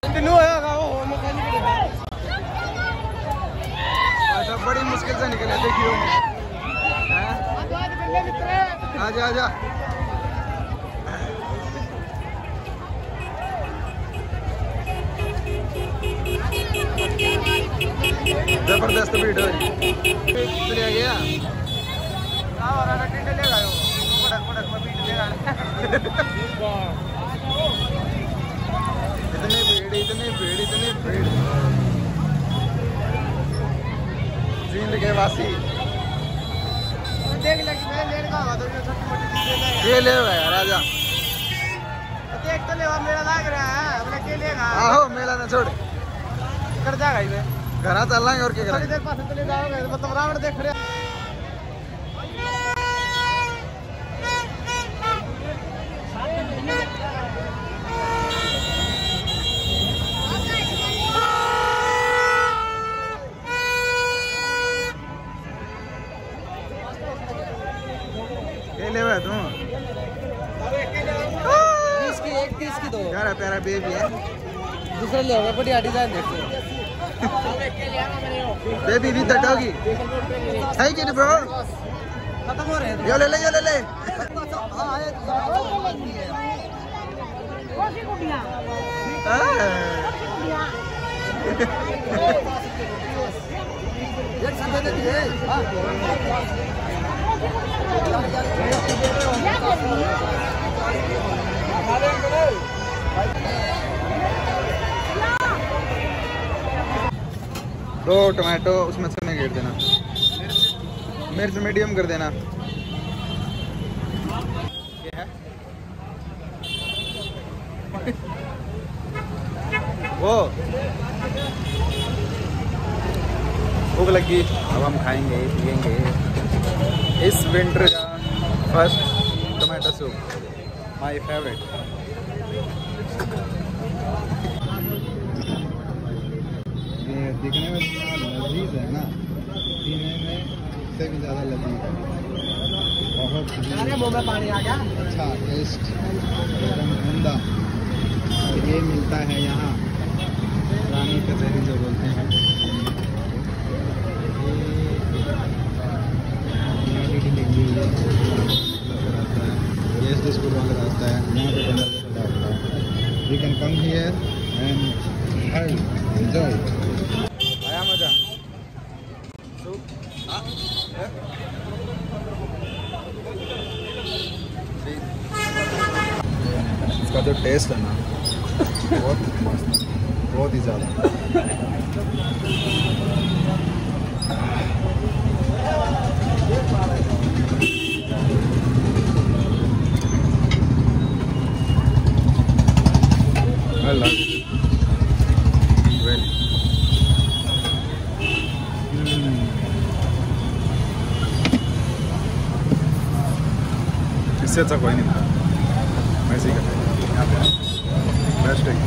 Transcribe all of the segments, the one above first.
बड़ी मुश्किल से निकले, देखियो। आजा आजा। जबरदस्त भीड़ है। चलिए गया इतनी भीड़ जींद के वासी ये ले राजा देख तो ले मेला लाग रहा है अपने के लेगा। आहो मेला ना छोड़ कर जाएगा इधर घरा चल रहा है और क्या थोड़ी देर पास चले जाओगे मतलब रावण देख रहे ले भाई तुम एक 30 की दो प्यारा प्यारा बेबी है। दूसरा ले होगा बढ़िया डिजाइन देखो बेबी भी दटोगी है कि नहीं ब्रो? खत्म हो रहे हैं यो ले ले यो ले ले दो टमाटो उसमें से में घेर देना, मिर्च मीडियम कर देना। ये है वो भूख लगी, अब हम खाएंगे पिएंगे इस विंटर का first tomato soup, my favourite. ये दिखने में लजीज है ना, पीने में से भी ज़्यादा लजीज है, बहुत मुंह में पानी आ गया। अच्छा टेस्ट एकदम उम्दा। और ये मिलता है यहाँ रानी कचहरी जो बोलते हैं। ये स्कूल वाला रास्ता है, यहाँ पे बंदा होता है। You can come here and have enjoy. आया मजा? इसका जो टेस्ट है ना बहुत मस्त, बहुत ही ज़्यादा। I love it. Really. इससे अच्छा कोई नहीं था, वैसे ही करते बेस्ट है।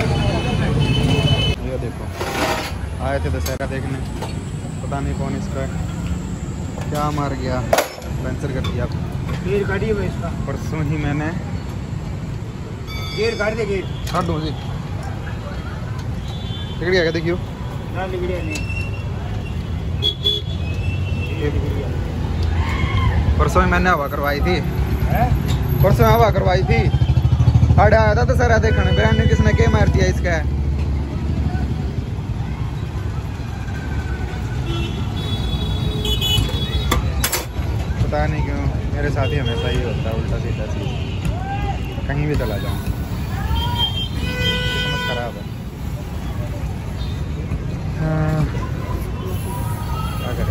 ये देखो आए थे दशहरा देखने, पता नहीं कौन इसका क्या मार गया, कैंसिल कर दिया। गेट गाड़ी है इसका, परसों ही मैंने गेट गाड़ी दे गेट छाड़ दूँ जी। टिकट क्या देखियो ना लिगड़िया नहीं परसों ही मैंने हवा करवाई थी, परसों हवा करवाई थी। हाड़े आया था तो सर देखने बहन ने किसने क्या मार दिया इसका। पता नहीं क्यों मेरे साथ ही हमेशा ही होता है उल्टा सीधा चीज, कहीं भी चला जाऊँ किस्मत खराब है। क्या करें,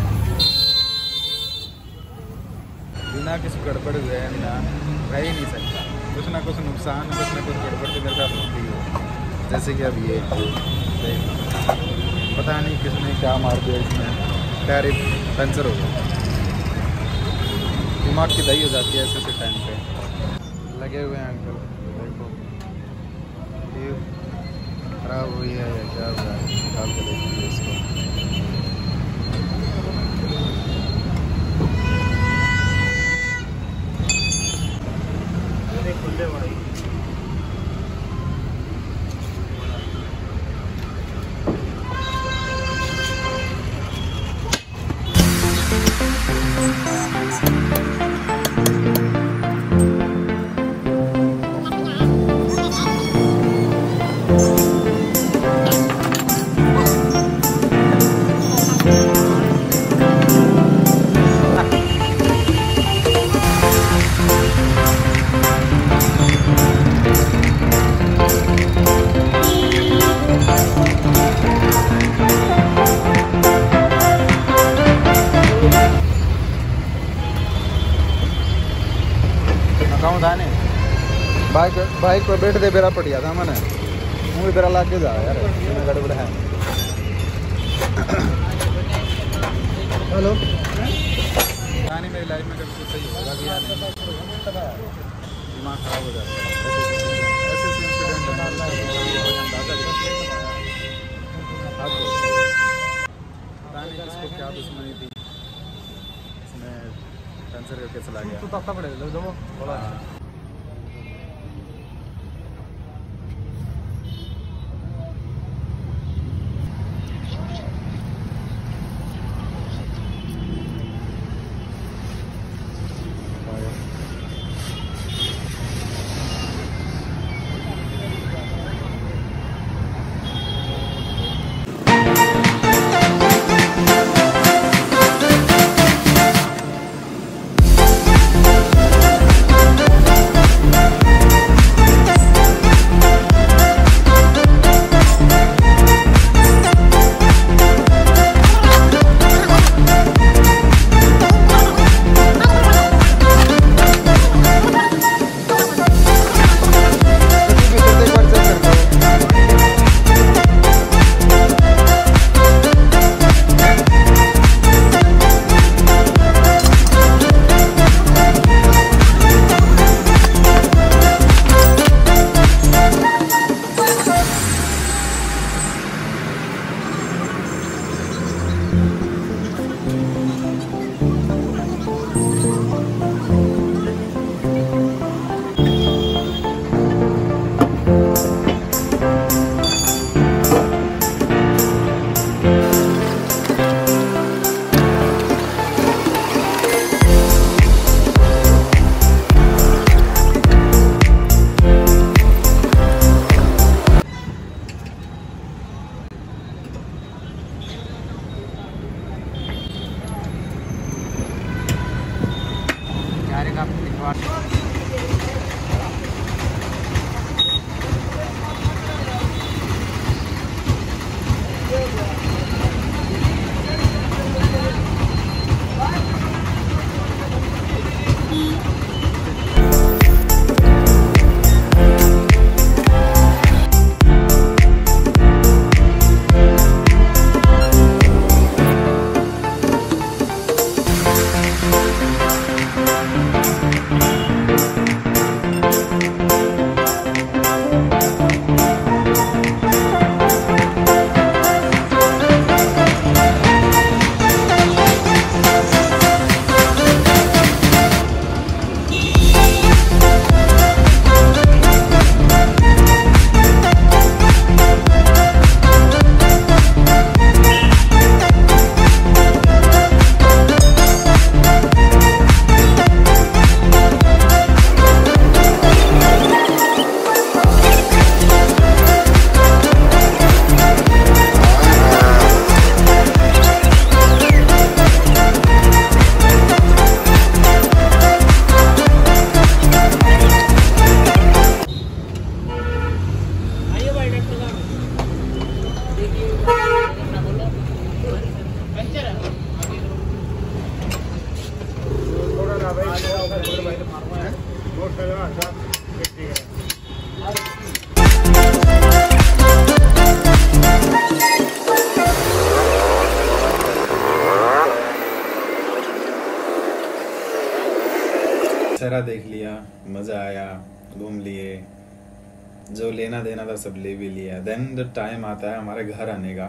बिना किसी गड़बड़ हुए ना रह ही नहीं सकता। कुछ ना कुछ नुकसान, कुछ ना कुछ गड़बड़ तो मेरे साथ होती है। जैसे कि अब ये पता नहीं किसने क्या मार दिया, इसमें टायर पंचर हो गया। दिमाग की दही हो जाती है ऐसे टाइम पे। लगे हुए हैं अंकल, देखो ये खराब हुई है या क्या हुआ है, निकाल के देखेंगे इसको। बाइक पर बैठ दे बेरा पड़ गया था मैंने मुँह बेरा ला के जा यार गड़बड़ है। हेलो कहानी मेरी लाइफ में कभी सही होगा कि यार दिमाग खराब हो जाता है ऐसे इंसिडेंट पता नहीं किसको क्या दुश्मनी थी इसने कैंसर करके चला गया। तो तब पड़ेगा सारा देख लिया, मज़ा आया, घूम लिए, जो लेना देना था सब ले भी लिया। देन द टाइम आता है हमारे घर आने का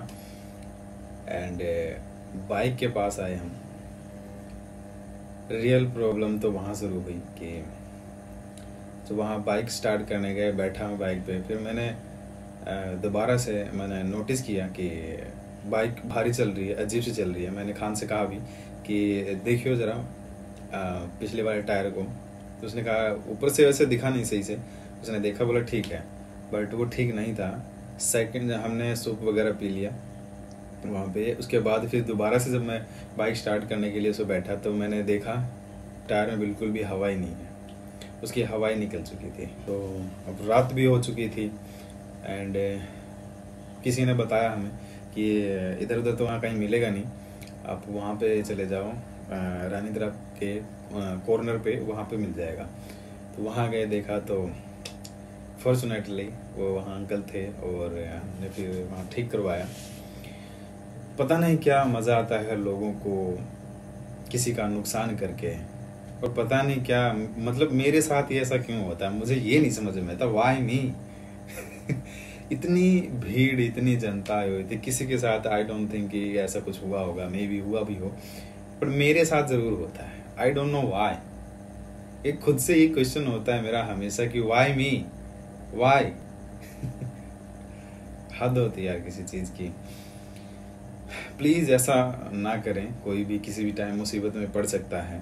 एंड बाइक के पास आए हम। रियल प्रॉब्लम तो वहाँ शुरू हुई कि तो वहाँ बाइक स्टार्ट करने गए, बैठा मैं बाइक पे, फिर मैंने दोबारा से मैंने नोटिस किया कि बाइक भारी चल रही है, अजीब सी चल रही है। मैंने खान से कहा भी कि देखियो ज़रा पिछले वाले टायर को, तो उसने कहा ऊपर से वैसे दिखा नहीं सही से, उसने देखा, बोला ठीक है। बट वो ठीक नहीं था। सेकंड हमने सूप वगैरह पी लिया वहाँ पे। उसके बाद फिर दोबारा से जब मैं बाइक स्टार्ट करने के लिए उसको बैठा तो मैंने देखा टायर में बिल्कुल भी हवा ही नहीं है, उसकी हवा ही निकल चुकी थी। तो अब रात भी हो चुकी थी एंड किसी ने बताया हमें कि इधर उधर तो वहाँ कहीं मिलेगा नहीं, आप वहाँ पे चले जाओ रानी तरफ के कॉर्नर पे, वहाँ पे मिल जाएगा। तो वहाँ गए, देखा तो फॉर्चुनेटली वो वहाँ अंकल थे और हमने फिर वहाँ ठीक करवाया। पता नहीं क्या मज़ा आता है लोगों को किसी का नुकसान करके, और पता नहीं क्या मतलब मेरे साथ ही ऐसा क्यों होता है, मुझे ये नहीं समझ में आता। वाई मी इतनी भीड़, इतनी जनता आई हुई थी, किसी के साथ आई डोंट थिंक कि ऐसा कुछ हुआ होगा, मे बी हुआ भी हो, पर मेरे साथ ज़रूर होता है। I don't know why. एक खुद से ये क्वेश्चन होता है मेरा हमेशा कि वाई मी, वाई हद होती है यार किसी चीज़ की। प्लीज़ ऐसा ना करें, कोई भी किसी भी टाइम मुसीबत में पड़ सकता है।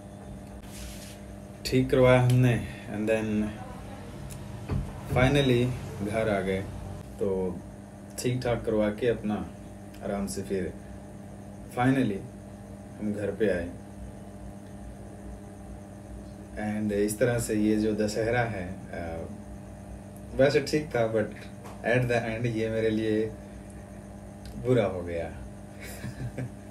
ठीक करवाया हमने एंड देन फाइनली घर आ गए। तो ठीक ठाक करवा के अपना आराम से फिर फाइनली हम घर पे आए। एंड इस तरह से ये जो दशहरा है वैसे ठीक था, बट एट द एंड ये मेरे लिए बुरा हो गया।